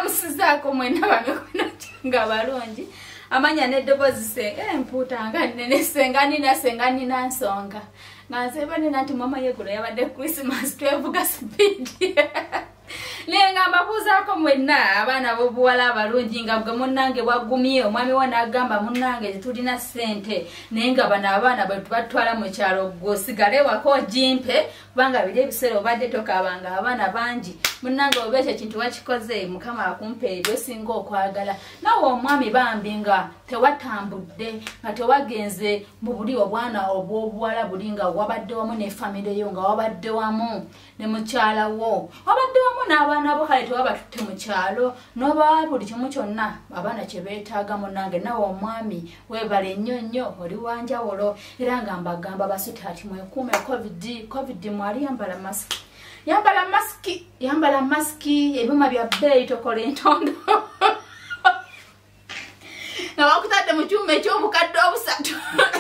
musizako mwena bamikono nga balungi amanya neddobozi se emputa nga nene sengani na nsonga ngaze bane nati mama yegulo yabadde Christmas twevuga speed Lenga mabuza ko mwenna abana bo buwala abalungi nga bwe munnange bwagumye omwami wana agamba munnange tulina sente nenga bana abana batwala mu kyalo gosigale wako jimpe banga bile bisero badde tokabanga abana bangi munnange obeche kintu wakikoze mukama akumpe ebyo singa okwagala nawo omwami bambinga tewatambudde nga tewagenze mu buli obwana obw'obuwala bulinga wabadde wamu ne family yo nga wabadde wamu ne mukyala wo wabadde wamu n'abaana bo kale tewabatutte mu kyalo n'oba buli kimu kyonna abaana kye beetaaga munnange nawo omwami weebale nnyo nnyo oli wanjawulo era nga mbagamba basute ati mwekuume covid mwali yambala maski ebyuma bya bbeeyi tokola entondo na wakutadde mu kyuma eky'obukadde obusatu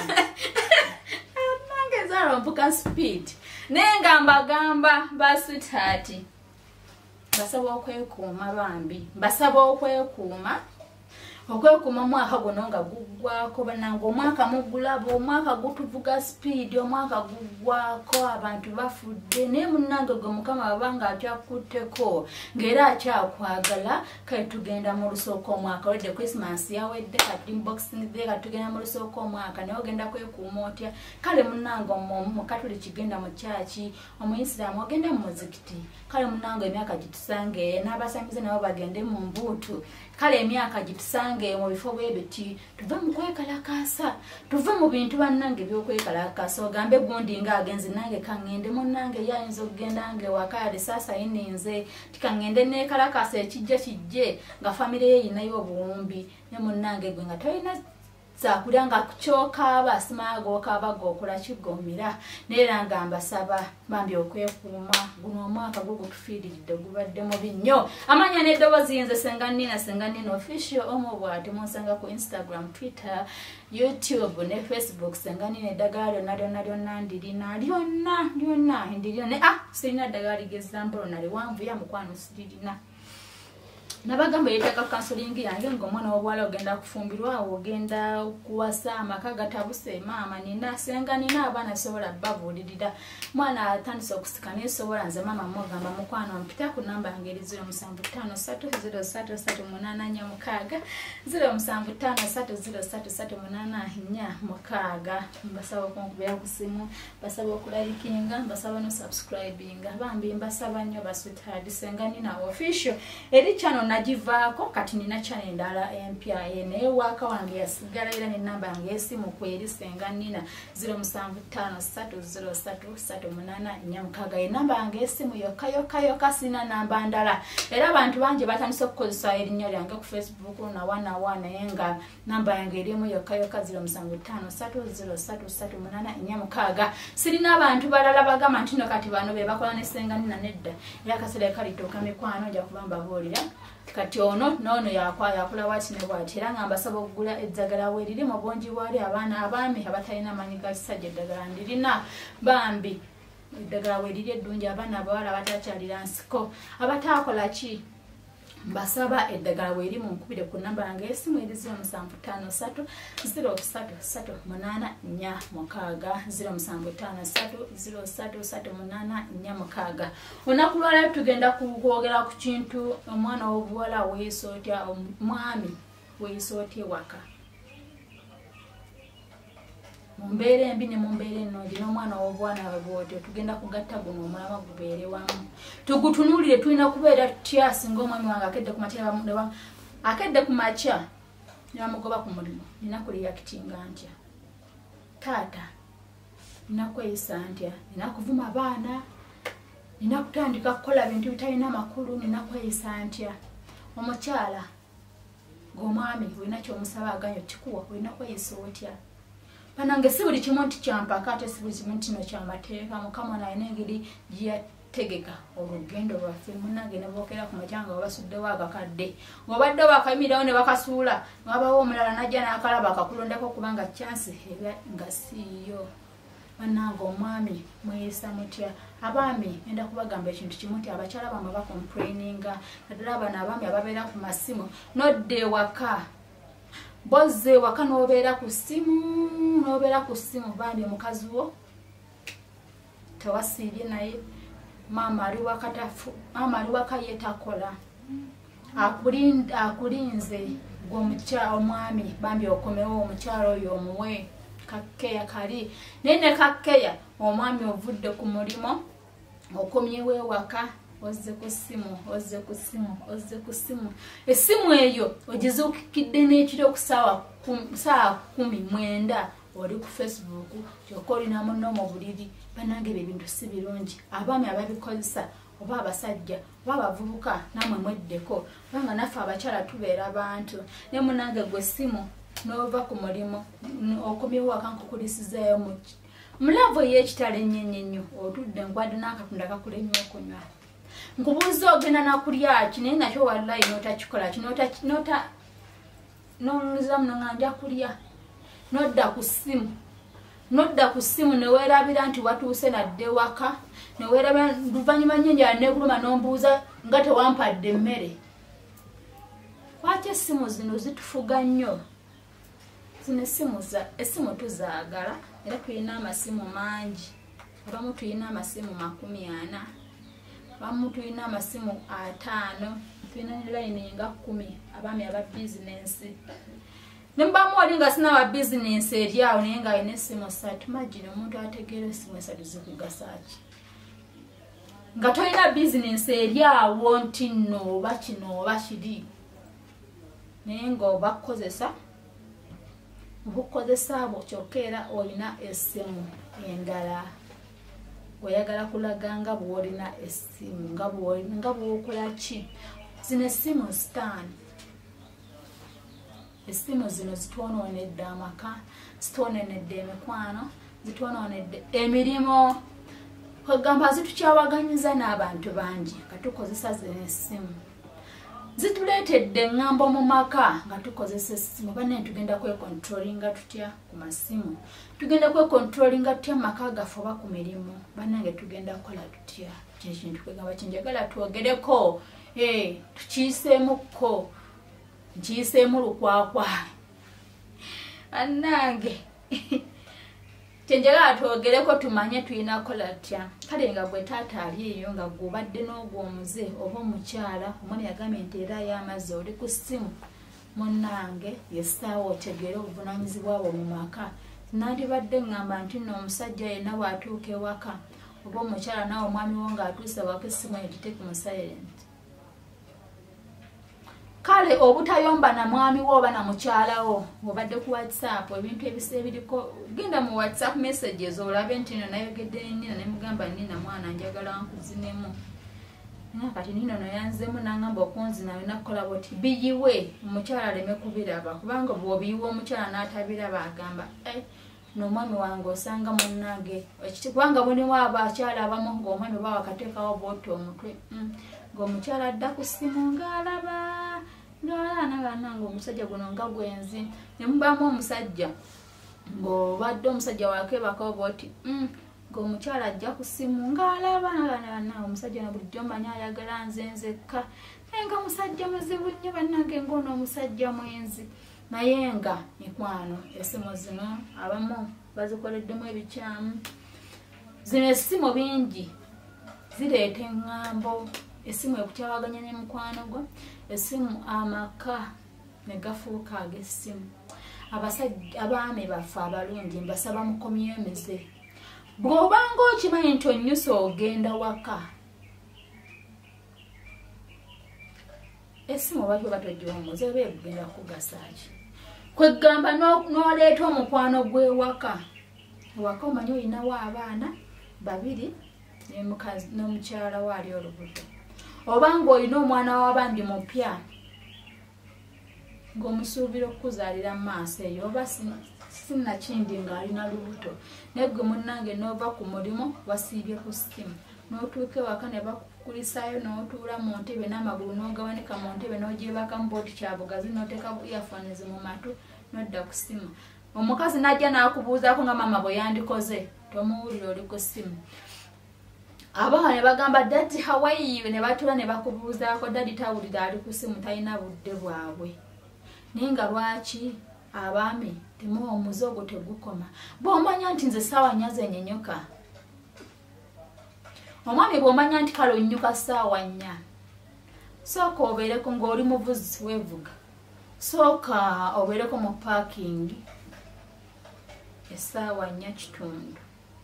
nange zarompuka speed nenga mbagamba basute ati basaba okwekuuma bambi basaba okwekuuma mwaka guno nga guggwako banange omwaka mugulabo omwaka gutuvuga speed omwaka guggwako abantu bafudde naye munnange gwe mukama abanga atyakutteko ng'era akyakwagala kale tugenda mu lusooka omwaka wedde Christmas yawedde kati boxing day kati tugenda mu lusooka omwaka naye ogenda kwekuuma otya kale munnange omukatoliki genda mu kyaki omuyisiraamu ogenda mu muzikiti kale munnange emyaka gitusange n'abasamize nabo bagende mu mbuutu kale emyaka gitusange mu bifo bwebiti tuve mu kwekalakasa tuve mu bintu bannange by'okwekalakasa ogambe gundi nga agenzi nange kangende munnange yayinza okugenda nge wakale sasa ininze tikangende nekalakasa ekijje nga family ye yinayo obuwumbi ne munnange gwe nga toyina sakulanga kuchoka simago kabago okola kigomira nera nga mbasaba bambi okwekuuma guno omwaka gugutufiiridde gubadde mu binnyo amanya neddobozi yinze senganina official omubwate munsanga ku Instagram, Twitter, YouTube ne Facebook senganina eddagala lyonna ndirina lyonna ndirina sirina ddagala ligezambulo naliwanvu ya mukwano sirina nabagamba yetaka counseling yange ng'omwana w'obuwala ogenda kufumbirwa ogenda kuwasa amaka gatabuse maama nina senga nina abaana sobola babuulirira mwana atandise okusika naye sobola nze maama mugamba mukwano mpita ku namba yange eri 07530338 07530338 mbasaba okunkubira ku simu basaba okulayikinga mbasaba no subscribinga bambi mbasaba nnyo basweetheart senga nina official eri channel nagivaako kati nina channel ndala empya naye waka wange yasigala era ne namba yange esimu kweri senga nina 07530338 enamba yange esimu yokka sina namba ndala era abantu bangi batandise okukozesa erinnya lyange ku Facebook na naye nga namba yange erimu yokka 07530338 sirina abantu balala bagamba nti no kati bano be bakola ne senga nina nedda era kaseera kalituuka mikwano nja kubamba boolira kati ono nono yakola wati ne bwati era nga mbasaba okugula eddagala we liri mu bungi bwali abaana abaami abatalina manyi ga kisajja eddagala ndirina bambi eddagala we liri eddungi abaana abawala abatakyalira nsiko abataakola ki mbasaba eddagala we liri munkubire ku namba yange esimu eri 07530338 olunaku lwala tugenda kwogera ku kintu omwana w'obuwala weesootya omwami weesootya waka mumbeere embi ne mumbeere ennungi n'omwana w'obwana bwotyo tugenda kugatta guno omulama gubeere wamu tugutunuulire tulina kubeera tutya singa omwami wange akedde ku makya nebamugoba ku mulimu nina kuliyakitinga ntya taata nina kweyisa ntya nina kuvuma baana nina kutandika kukola bintu bitalina makulu nina kweyisa ntya omukyala g'omwami olina kyomusaba aganyo kikuwa olina kweyisa otya panange si buli kimu nti kyampaka ate si buli kimu nti no kyamateeka mukama naye n'engeri gyeyategeka olugendo lwaffe munnange ne bookera ku makyanga wabasuddewo akakadde ng'obadde bakayimirawo ne bakasuula ngabawo omulala najja n'akalaba akakulondako kubanga chansi eba nga siiyo bannange omwami mweyisa mutya abaami enda kubagamba ekintu kimu nti abakyala bamwe bacomplaininga naddala bano abaami ababeera ku masimu nodde ewaka bozze ewaka n'obeera ku ssimu bambi omukazi wo tewasiibye naye maama ali waka ye takola akulinze omwami bambi okomewo omukyalo oyo omuwe kakkeya kali naye ne kakkeya omwami ovudde ku mulimu okomyewo ewaka ozze ku ssimu essimu eyo ogizuukidde n'ekiro ku saawa 19 oli ku Facebook kyokka olina munno mu buliri bannange ebyo ebintu si birungi abaami ababikozesa oba abasajja oba abavubuka namwe mweddeko kubanga naffe abakyala tubeera bantu ne munange gwe essimu n'ova ku mulimu okomyewo waka nkukulisizayo mulavu ey'ekitalo ennyo otudde nkwadde n'akatunda kakulemye okunywa nkubuuza ogenda nakulya ki naye nakyo wallayi n'otakikola ki n'oluliza muno nga nja kulya nodda ku ssimu neweerabira nti watuuse nadde waka neweerabira luvannyuma nnyenjala neguluma n'ombuuza nga tewampadde emmere lwaki essimu zino zitufuga nnyo zino essimu tuzaagala era tulina amasimu mangi abamu tulina amasimu 40 abamu tulina amasimu 5 tulina ne layini nga 10 abaami aba bizinensi nembamu oli nga sina wa bizinensi eri awo naye nga alina essimu 3 magina omuntu ategeera essimu 3 zikugasaki nga tolina bizinensi eri awo nti nno oba kino oba kiri naye nga obakukozesa abo kyokka era olina essimu endala oyagala kulaga nga bw'olina essimu nga bw'okola ki zino essimu stand essimu zino zitwonoonedde amaka zitwonoonedde emikwano zitwonoonedde emirimu kwegamba zitukyawaganyiza n'abantu bangi nga tukozesa zino essimu zituleetedde eŋŋambo mu maka nga tukozesa essimu banne tugenda kwekontrolinga tutya ku masimu tugenda kwekontrolinga tutya mu maka gaffe oba ku mirimu bannange tugenda kukola tutya kino kintu kwegamba kinjagala twogereko tukiyiseemukko nkiyiseemu lukwakwa bannange kyenjagala twogereko tumanye tulina kukola tutya kale nga gwe taata ali eyo nga gubadde n'ogwo omuze oba omukyala omwana yagambye nti era y'amazzi oli ku ssimu munnange yessaawa otegeere obuvunaanyizibwa bwo mu maka nandibadde ŋŋamba nti nno omusajja yenna bw'atuuka ewaka oba omukyala nawe omwami wo ng'atuuse waka essimu eyo giteeke mu silent kale obutayomba na mwami wo oba na mukyala wo obadde ku WhatsApp ebintu ebiriko genda mu WhatsApp messages olabe nti nno nayogedde nina nemugamba nina mwana njagala nkuzinemu kati nino noyanzemu nangamba okunzina olina kukola boti biyiwe omukyala aleme kubiraba kubanga bw'obiyiwa omukyala n'atabiraba agamba n'omwami wange osanga munnange kubanga mulimu abakyala abamu ng'omwami oba wakateekawo bwoti omutwe ng'omukyala adda ku ssimu ng'alaba nananga omusajja guno nga gwenzi nemubamu omusajja ng'obadde omusajja wakebakawo bwoti ng'omukyala ajja ku ssimu ng'alaba omusajja na bulijjo mmanyi ayagala nze nzekka naye nga musajja muzibu nnyo bannange ng'ono omusajja mwenzi naye nga mikwano essimu zino abamu bazikoleddemu ebikyamu zino essimu bingi zireeta eŋŋambo essimu ekukyawaganya ne mukwano gwo essimu amaka ne gafuuka ag'essimu abaami baffe abalungi mbasaba mukomyeyo emize bw'obanga okimanyi nti onyusa ogenda waka essimu oba kyoba togiwomuza oba egenda kugasa ki kwegamba n'oleeta omukwano gw'ewaka ewaka omanyi olinawo abaana 2 n'omukyala we ali olubuto obanga olina omwana w'abandi mupya ng'omusuubira okukuzaalira mu maaso eyo oba sinakindi ng'alina lubuto naye gwe munnange n'ova ku mulimu wasiibye ku ssimu n'otuuka ewaka ne bakukulisaayo n'otuula mu ntebe n'amagulu n'ogawanika mu ntebe n'ogyebakamu booti kyabugazi n'oteeka earphones mu matu n'odda ku ssimu omukazi najja nakubuuzaako nga mama bwe yandikoze tomuwulira oli ku ssimu abaana ne bagamba dadi how are you ne batula ne bakubuuzaako dadi tawulira ali ku ssimu talina budde bwabwe naye nga lwaki abaami temuwa omuzogo tegukoma bw'omanya nti nze ssaawa nnya zennyonnyoka omwami bw'omanya nti kale onnyuka ssaawa nnya sooka obeereko ng'oli muvuzi weevuga sooka obeereko mu paakingi essaawa nnya kitundu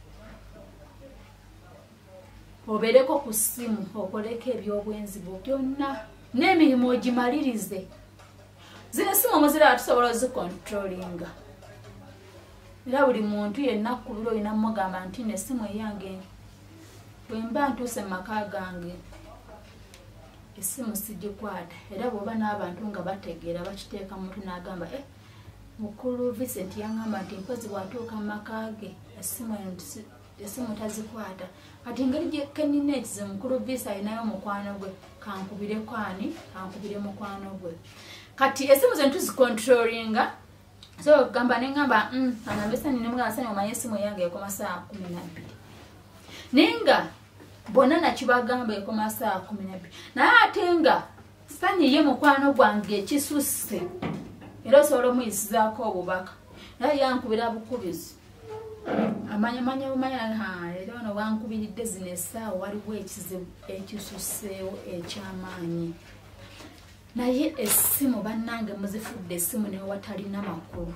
obeereko ku ssimu okoleko ebyobwenzi bwo byonna n'emirimu ogimalirize zino essimu omuzira tusobola ozikontrolinga era buli muntu yenna ku biro olina mugamba nti n'essimu eyange bwe mba ntuuse mu maka gange essimu sigikwata era bw'oba n'abantu nga bategeera bakiteeka muntu n'agamba mukulu Vincent yangamba nti mpozi bw'atuuka mu maka ge essimu tazikwata kati engeri gyekenina ekize mukulu Visa alinayo mukwano gwe kankubire kwani kankubire mukwano gwe kati essimu ze tuzikontrolinga so gamba nengamba anambesa ninemugamba omanye essimu yange ekoma saa 12 nenga bona nakibagamba ekoma saa 12 naye ate nga sanyiye mukwano gwange ekisusse era osobola omuyisizaako obubaka naye yankubira bukubizi amanya era ono wankubiridde zino essaawa waliwo ekizibu ekisusseewo ekyamaanyi naye essimu bannange muzifudde essimu naye watalina makulu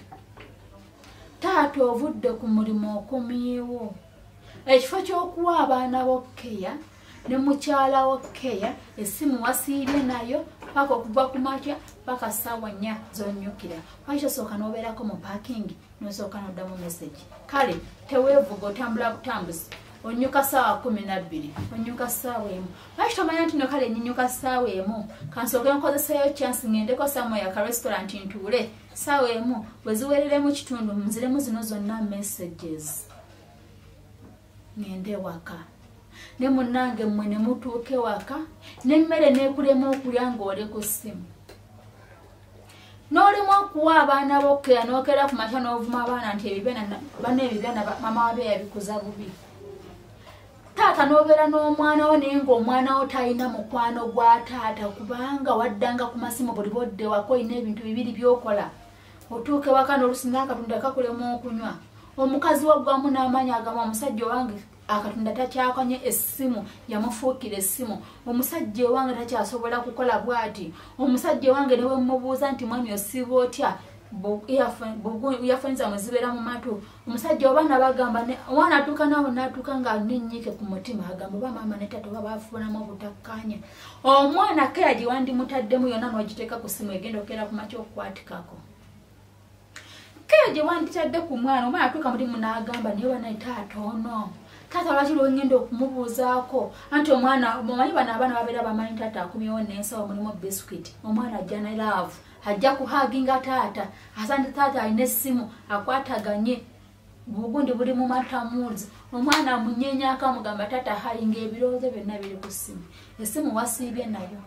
taata ovudde ku mulimu okumyewo ekifo ky'okuwa abaana bokkeya ne mukyala wokkeya essimu wasiibye nayo paka okuva ku makya paka ssaawa nnya zonnyukira lwaki osooka n'obeerako mu paakingi nosooka n'oddamu meseji kale teweevuga otambula butambuzi onyuka ssaawa 12 onyuka ssaawa emu lwaki tomanya nti no kale nyinyuka ssaawa emu kansooke nkozeseeyo chance ngendeko samwe ya karestaurant ntuule ssaawa emu bwe ziwereremu kitundu nziremu zino zonna messages ngende waka ne munnange mmwe ne mutuuke waka n'emmere neekulema okulya ng'oli ku ssimu n'olimu okuwa abaana bokkeya n'okera ku makya n'ovuma abaana nti ebibyana mama wabe yabikuza bubi taata n'obeera n'omwana wo naye ng'omwana wo talina mukwano gwa taata kubanga waddanga ku masimu buli bodde wako olina ebintu bibiri by'okola otuuke waka n'olusinga akatunda kakulema okunywa omukazi waggwamu n'amaanyi agamba omusajja owange akatunda takyakonye essimu yamufuukira essimu omusajja owange takyasobola kukola bw'ati omusajja owange newe mubuuza nti mwami osiiba otya yafunza muzibeera mu matu omusajja obaana bagamba omwana atuuka nawe n'atuuka nga nennyike ku mutima agamba oba maama ne taata oba baafunamu obutakkaanya omwana keya gye wandimutaddemu yonna n'ogiteeka ku ssimu egenda okera ku makya okukwatikako keya gye wanditadde ku mwana omwana atuuka mulimu n'agamba naye wanaye taata ono taata lwaki lwengenda okumubuuzaako anti omwana omanyi bano abaana babeera bamanyi taata akumyewo n'ensawo mulimu biscuit omwana ajja ne laavu ajja kuhaginga taata asante taata alina essimu akwataganye bugundi buli mu matamuzi omwana amunyenyaako amugamba taata hayinga ebirowoozo byonna biri ku ssimu essimu wasiibye nayo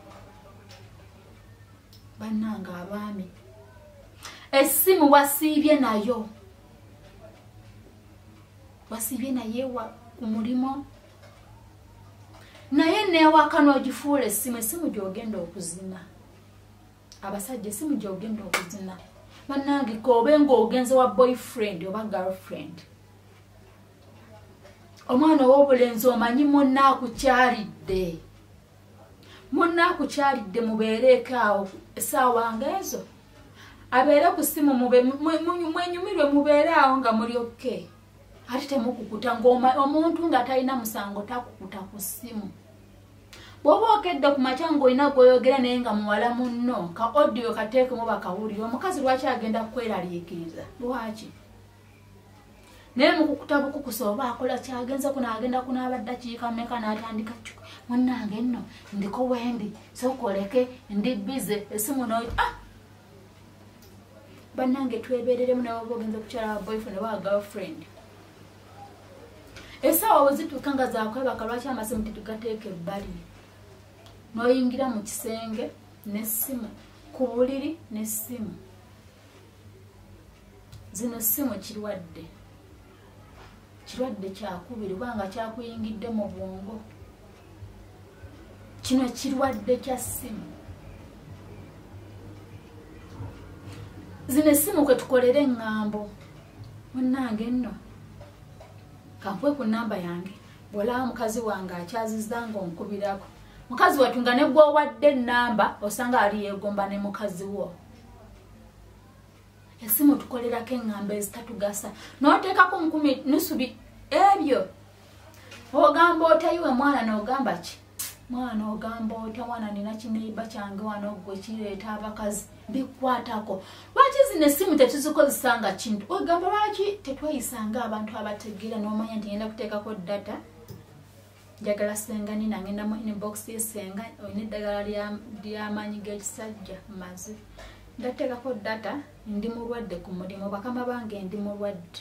bannanga abaami essimu wasiibye nayo wasiibye naye ku mulimu naye neewaka n'ogifuula essimu gy'ogenda okuzina abasajja essimu gy'ogenda okuzina bannange koobe ng'ogenze wa boyfriend oba girlfriend omwana ow'obulenzi omanyi munnaakukyalidde mubeereeko awo essaawa ng'ezo abeere ku ssimu mwenyumirwe mubeere awo nga muli okke ate temukukuta ng'omuntu nga talina musango takukuta ku ssimu bw'oba okedde ku makya ng'olina gw'oyogera naye nga muwala munno ka audio kateekemu bakawulire omukazi lwaki agenda kweraliikiriza lwaki naye mukukuta bukukusa oba akola kyagenze kunaagenda kunaaba ddakiika mmeka n'atandika munnange nno ndiko wendi sokoleke ndi bize essimu bannange twebeereremu nawe oba ogenze kukyala wa boyfriend oba girlfriend essaawa bwe zituuka nga zakwebaka lwaki amasimu tetugateeka ebbali n'oyingira mu kisenge n'essimu ku buliri n'essimu zino simu kirwadde kyakubiri kubanga kyakuyingidde mu bwongo. Kino kirwadde kya simu. Zino essimu kwe tukolera eŋŋambo. Munnange nno kankwe ku namba yange bw'olaba mukazi wange akyazizza ng'onkubirako. Mukazi wattu nga ne gw'owadde ennamba osanga ali yeegomba ne mukazi wo. Essimu tukolerako eŋŋambo ezitatugasa. N'oteekako 10 nusubi ebyo. Ogamba otayiwe mwana n'ogamba ki? Mwana ogamba ota mwana nina kineiba kyange wano gwe kireeta abakazi bikwatako. Lwaki zino essimu tetuzikozesa nga kintu? Ogamba lwaki tetweyisanga abantu abategeera n'omanya nti ngenda kuteekako data? Njagala senga nina ngenda mu inbox yesenga olina eddagala ly'amaanyi g'ekisajja maze. Ndateekako data ndi mulwadde ku mulimu bakama bange ndi mulwadde.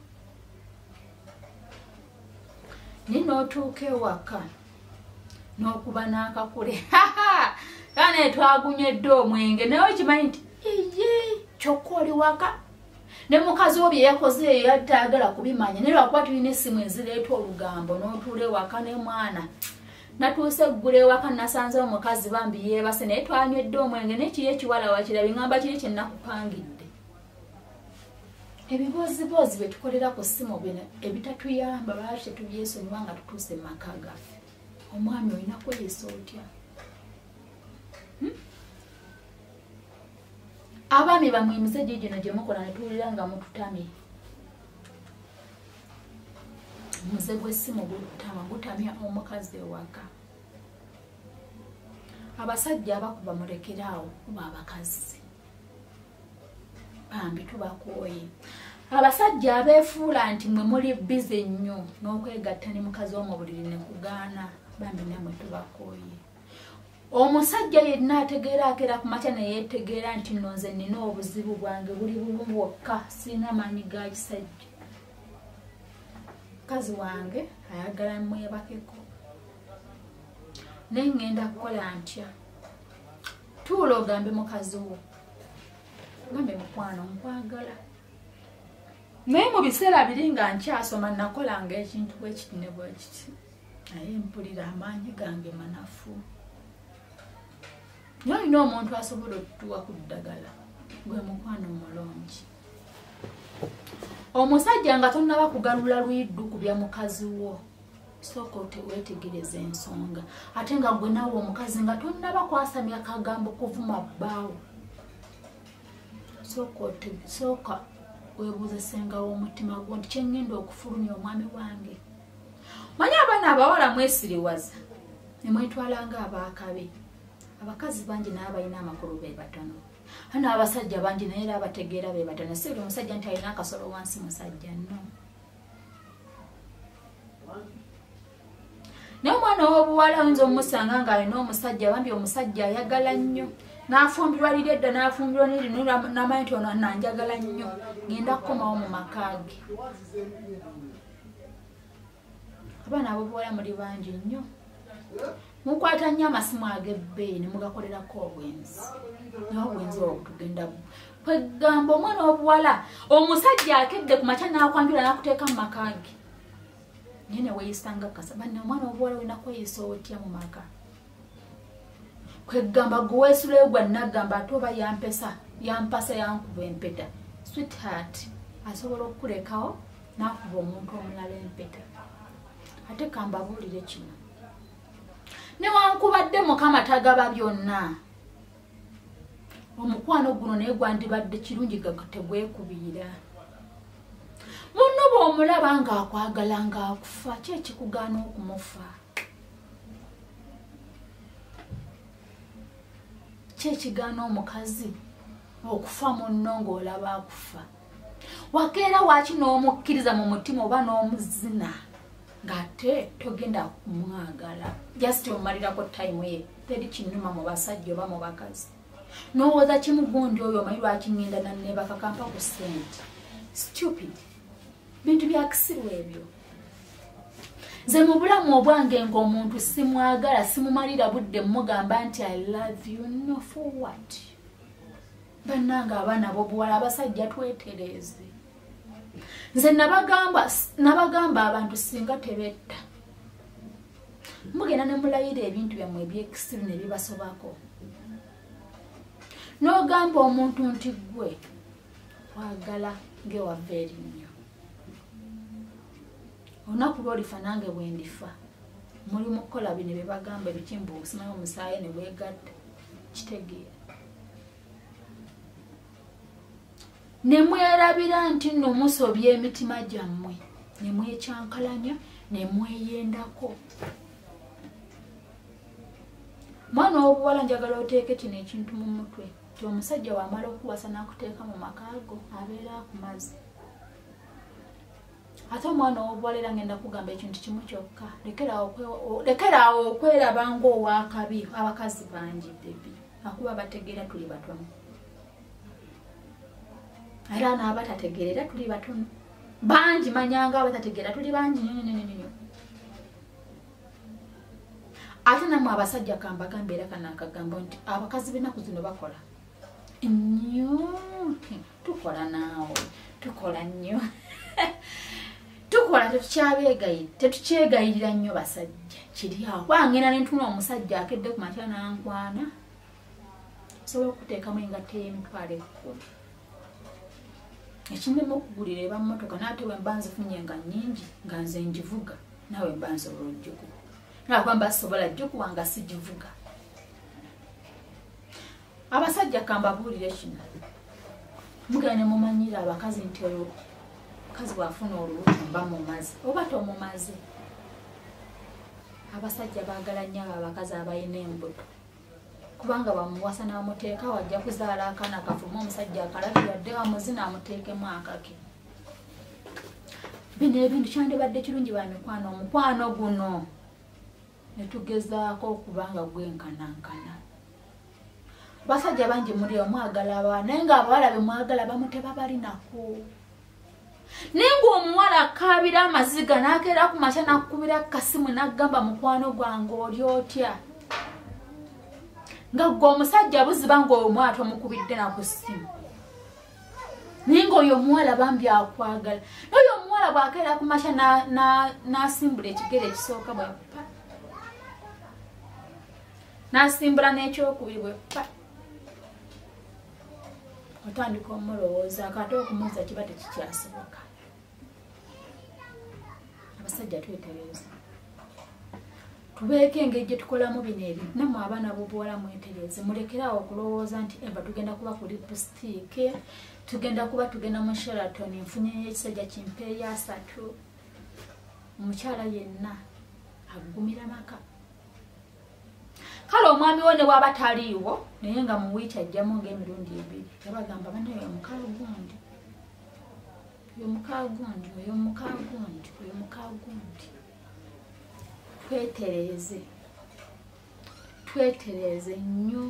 Nino otuuka ewaka n'okuba n'akakule. Kane twagunyedde omwenge naye okimanyi nti kyokka oli waka. Ne mukazi wo bye yakoze eyo yataagala kubimanya naye lwakuba tulina essimu ezireeta olugambo n'otuula ewaka ne mwana. Natuuse eggula ewaka nasanzewo mukazi bambi yeebase naye twanywedde omwenge n'ekiri ekiwala wakiraba ngamba kiri kye nakupangidde. Ebiboozibozi bye tukolera ku ssimu bino ebitatuyamba lwaki tetubyesonyiwa nga tutuuse mu maka gaffe. Omwami olina kweyisa otya? Abaami bamwe emize gino gye mukola ne tuwulira nga mututamye. Muze gw'essimu gutamya omukazi ewaka. Abasajja abakuba mulekeraawo kuba abakazi. Bambi tubakooye. Abasajja abeefuula nti mwe muli bize nnyo n'okwegatta ne mukazi wo mu buliri ne kugaana bambi namwe tubakooye. Omusajja yenna ategeera akeera ku makya ne yeetegeera nti nno nze nina obuzibu bwange buli bumu bwokka sirina maanyi ga kisajja. Mukazi wange ayagala mwebakeko. Naye ngenda kukola ntya? Tuula ogambe mukazi wo. Ngambe mukwano nkwagala. Naye mu biseera biri nga nkyasoma nakolanga ekintu bwekiti ne bwekiti. Naye mpulira amaanyi gange manafu. Nolina omuntu asobola okutuwa ku ddagala gwe mukwano omulungi. Omusajja nga tonnaba kugalula lwiddu ku bya mukazi wo. Sooka weetegereza ensonga. Ate nga gwe naawe omukazi nga tonnaba kwasamya kagambo kuvuma bbaawo. Sooka weebuuze senga w'omutima gwo nti kye ngenda okufulumya omwami wange. Manyi abaana abawala mwesiriwaza ne mwetwala ng'abaakabe. Abakazi bangi naye balina amakulu be batono. Hano abasajja bangi naye era abategeera be batono. Si buli musajja nti alina akasolo wansi musajja nno. Naye omwana w'obuwala oyinza omusanga ng'alina omusajja bambi omusajja ayagala nnyo. N'afumbirwa liri edda n'afumbirwa n'erino n'amanyi nti ono nanjagala nnyo. Ngenda kukomawo mu maka ge. Abaana ab'obuwala muli bangi nnyo. Mukwata nnyo amasimu ag'ebbeeyi ne mugakolerako obwenzi. Naye obwenzi obwo tugenda kwegamba omwana w'obuwala omusajja akedde ku makya n'akwanjula n'akuteeka mu maka ge. Naye ne weeyisanga kasa banne omwana w'obuwala olina kweyisa otya mu maka. Kwegamba gwe weesulayo gwa nagamba ate oba yampasa yankuba empeta. Sweetheart asobola okukulekawo n'akuba omuntu omulala empeta. Ate kambabuulire kino. Newankubadde Mukama tagaba byonna. Omukwano guno naye gwandibadde kirungi tegwekubiira. Munno bw'omulaba ng'akwagala ng'akufa ki ekikugaana okumufa? Ki ekigaana omukazi okufa munno ng'olaba akufa? Wakeera waaki n'omukkiriza mu mutima oba n'omuzina ng'ate togenda kumwagala just omalirako time ye teri kinnuma mu basajja oba mu bakazi. N'owooza kimugundi oyo omanyi lwaki ngenda nanneebaka kampa ku ssente. Stupid. Bintu bya kisiru ebyo. Nze mu bulamu obwange ng'omuntu simwagala simumalira budde mugamba nti I love you. No, for what? Bannanga abaana b'obuwala abasajja twetereeze. nze nabagamba abantu singa tebetta mugenda ne mulayira ebintu byammwe ebyekisiru ne bibasobako n'ogamba omuntu nti gwe wagala ng'ewava erinnya olunaku lw'olifa nange bwe ndifa muli mu kukola bino bye bagamba ebikimbu okusimayo omusaayi ne bwegatta kitegeera ne mwerabira nti nno musobya emitima gyammwe ne mwekyankalanya ne mweyendako mwana w'obuwala njagala oteeke kino ekintu mu mutwe ti omusajja wamala okuwasa n'akuteeka mu makaago abeera akumaze ate omwana w'obuwala era ngenda kugamba ekintu kimu kyokka lekeraawo okweraba ng'owakabi abakazi bangi debi akuba bategeera tuli batono era n'abatategeera tuli batono bangi manyanga abatategeera tuli bangi nnyo ate namwe abasajja kambagamba era kana akagambo nti abakazi b'ennaku zino bakola nnyo tukola naawe tukola nnyo tukola tetukyegayirira nnyo basajja kiri awo wangenda nentuna omusajja akedde ku makya nankwana sobola okuteekamu engatta y'emitwalo 10 ekindemu okugulira eba mmotoka naate wemba nzifunye nga nnyingi nga nze ngivuga nawe mba nsobola ojjukuba nakwamba sobola jjukuwa nga sigivuga abasajja kambabuulire kino mugenda ne mumanyira abakazi nti oyo kazi bwafuna olubuto mba mumaze oba tomumaze abasajja baagala nnyo abakazi abalina embuto kubanga bamuwasa n'amuteeka wajja kuzaala akaana kafuma omusajja akalabirwadde wamuzina amuteekemu akake bino ebintu kyandibadde kirungi ba mikwano omukwano guno netugezaako okubanga gwenkanankana basajja bangi muri omwagala abaana naye nga abawala bemwagala bamu tebabalinako naye ng'omuwala akaabira amaziga n'akeera ku makya n'akukubira kasimu n'agamba mukwano gwange oli otya nga gwe omusajja buziba ng'omwala tomukubidde naku ssimu naye ng'oyo omuwala bambi akwagala n'oyo omuwala bw'akeera ku makya n'asimbula ekigere ekisooka bwe pa n'asimbula n'ekyokubiri bwe pa otandika omulowooza akate okumuuza kiba tekikyasoboka abasajja twetereza tubeeko engeri gye tukolamu bino ebintu nammwe abaana b'obuwala mwetereze mulekerawo okulowooza nti eva tugenda kuba ku lipstiike tugenda mu Sheraton nfunyeyo ekisajja kimpeeyo 3 omukyala yenna agumira maka kale omwami wo ne bw'aba taliiwo naye nga mu wiiki ajjamu ng'emirundi 2 yabagamba banaye oyo mukaa gundi twetereze nnyo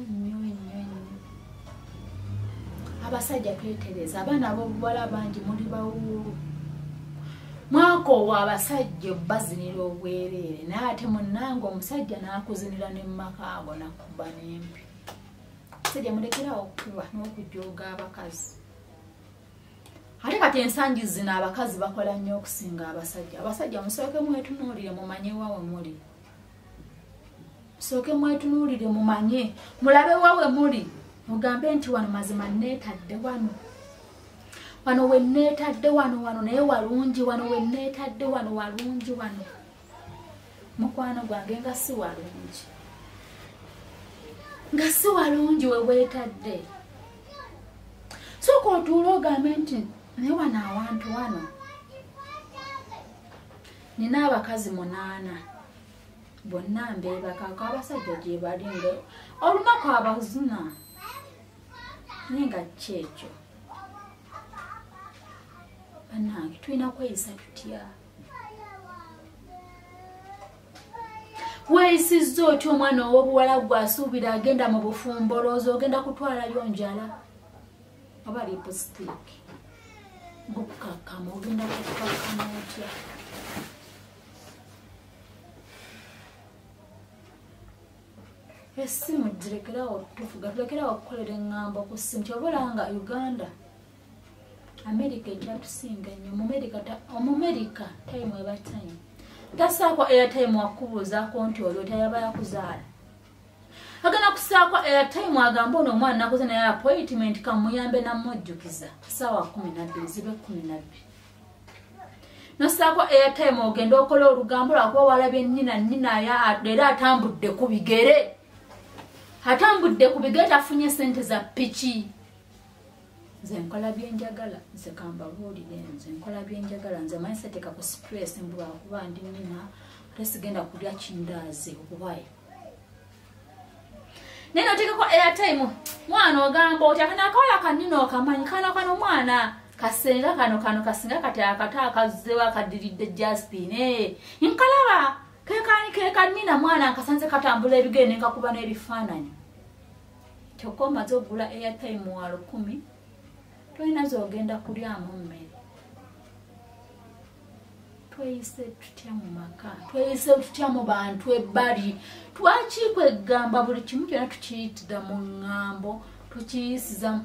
abasajja twetereze abaana b'obuwala bangi muli bawuulu mwakoowa abasajja bazinira obwereere naye ate munnanga omusajja n'akuzinira ne mumakaago nakuba n'empi abasajja mulekerawo okuba n'okujooga abakazi ate kati ensangi zino abakazi bakola nnyo okusinga abasajja musooke mwetunuulire mumanye wawe muli musooke mwetunuulire mumanye mulabe wawe muli mugambe nti wano mazima neetadde wano wenneetadde wano naye walungi wano wenneetadde wano walungi wano mukwano gwange nga si walungi we weetadde sooka otuula ogambe nti naye wano awantu wano nina abakazi 8 bonna mbeebakako abasajja gye balinga olunaku abazina naye nga kyekyo bannange tulina kweyisa tutya weeyisizza otya omwana ow'obuwala gw'asuubira agenda mu bufumbo olowooza ogenda kutwalayo njala oba lipusitiiki gukkakama ogenda kukkakama otya essimu girekerawo tufuga tulekerawo okukolera eŋŋambo ku ssimu kyobalanga Uganda America ejja tusinga nnyo mu America time eba time tasaako airtime wakubuuzaako nti olwo tayaba yakuzaala agana kusaako airtime agamba ono omwana nakoze naye appointment kamuyambe namujjukiza ssaawa 12 zibe 12 nosaako airtime ogenda okola olugambo lwakuba walabye nnina era atambudde ku bigere tafunye sente za piki nze nkola byenjagala nze kambabuulire nze nkola byenjagala nze manyi seteeka ku stress mbulwakuba ndi nnina ate sigenda kulya kindaazi okubayo naye noteekako airtime mwana ogamba oti akanakawala kanino okamanyi kano mwana kasenga kano kasinga kati akata akazzewa akadiridde Jaspine nkalaba kekanina mwana nkasanze katambula ebigere nenkakuba n'ebifaananyi kyokka omaze ogula airtime wa 10 tolina zogenda kulyamu mmere tweyise tutya mu maka tweyise tutya mu bantu ebbali twakikwegamba buli kimu kyonna tukiyitira mu ŋŋambo tukiyisiza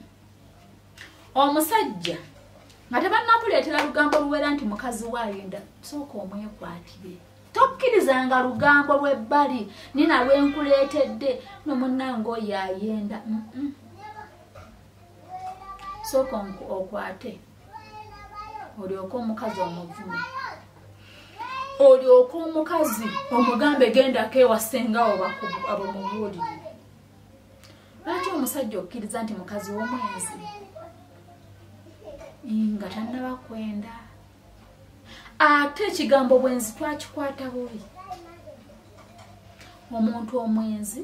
omusajja nga tebannakuleetera lugambo luwera nti mukazi waayenda sooka omwekwatire tokkirizanga lugambo lw'ebbali nina lwenkuleetedde nomunnange oyo ayenda sooka okwate olyoka omukazi omuvume olyoka omukazi omugambe gendako ewasengawo abamubuulire lwaki omusajja okkiriza nti mukazi w'omwenzi nga tannaba kwenda ate ekigambo bwenzi twakikwata bubi omuntu omwenzi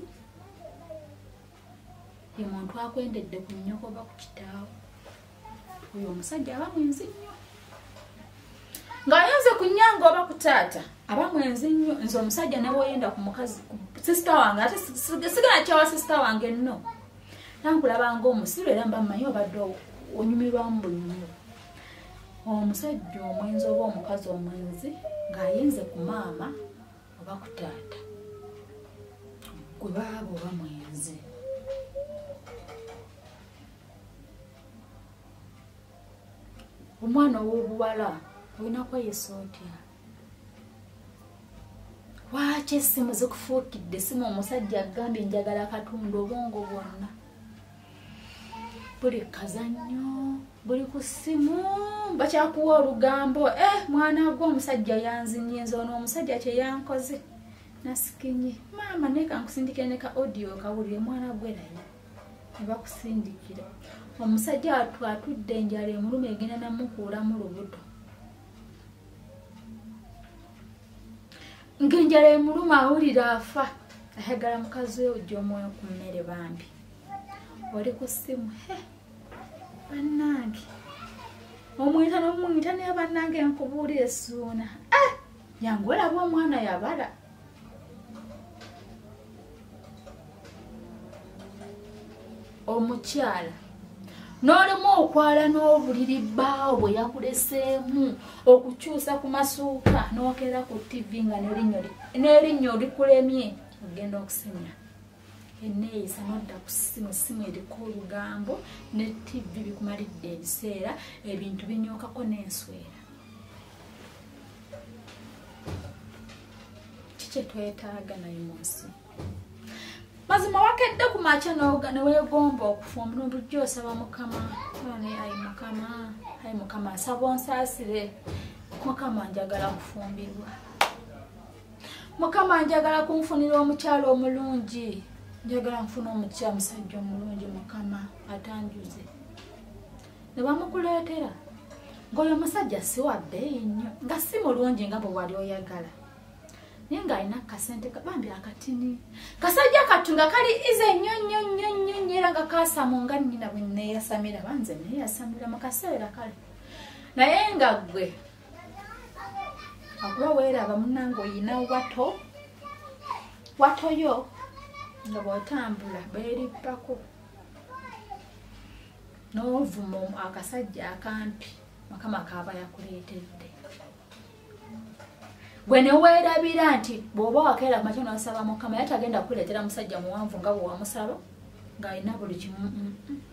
ye muntu akwendedde ku nnyoko oba ku kitaawo oyo omusajja aba mwenzi nnyo ng'ayonze ku nnyange oba ku taata aba mwenzi nnyo nze omusajja ne bw'oyenda ku mukazi sisita wange ate sigala kyawa sisita wange nno nankulabanga omusiru era mba mmanyi obadde onyumirwamu bunyumiru omusajja omwenzi oba omukazi omwenzi ng'ayenze ku maama oba ku taata gwe baaba oba mwenzi omwana ow'obuwala olina kweyisa otya lwaki essimu zikufuukidde essimu omusajja agambye njagala katundu obwongo bwonna buli kazannyo buli ku ssimu bakyakuwa olugambo mwana gwe omusajja yanzinye nze ono omusajja kye yankoze nasikinye maama naye kankusindikire ne ka audio kawulire mwana gwe naye ne bakusindikira omusajja atudde enjala emuluma egenda namukuulamu lubuto ng'enjala emuluma awulira afa ayagala mukazi we ojja omwoyo ku mmere bambi oli ku ssimu bannange omwita n'omwita naye bannange nkubuulira essuuna yange olaba omwana yabala omukyala n'olimu okwala n'obuliri bbaawo bwe yakuleseemu okukyusa ku masuuka n'okera ku tv nga n'erinnyo likulemye ogenda okusimya eneeyisa nodda ku ssimu eriko olugambo ne tv bikumalidde ebiseera ebintu binyookako n'enswera kiki twetaaga naye mu nsi mazima wakedde ku makya neweegomba okufumba n'olujja osaba mukama ayi mukama asaba onsaasire mukama njagala kufumbirwa mukama njagala kunfunira omukyalo omulungi njagala nfuna omusajja omulungi mukama atanjuze ne bamukuleetera ng'oyo omusajja si wa bbeeyi nnyo nga si mulungi nga bwe wali oyagala naye ng'alina kasente bambi akatini kasajja katunga kali ize nnyo era nga kasamu nga nnina bwe neeyasamira banze neeyasamira mu kaseera kale naye nga ggwe akuba weeraba munnange oyina watoyo nga bw'otambula beerippako n'ovuma akasajja akampi mukama kaaba yakuleetedde gwe ne weerabira nti bw'oba wakeera ku makya n'osaba mukama yatagenda kukuleetera musajja muwanvu nga bwe wamusaba ng'alina buli kimu